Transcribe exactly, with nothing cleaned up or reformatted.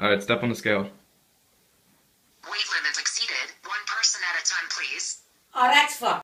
Alright, step on the scale. Weight limit exceeded. One person at a time, please. Oh, that's fucked.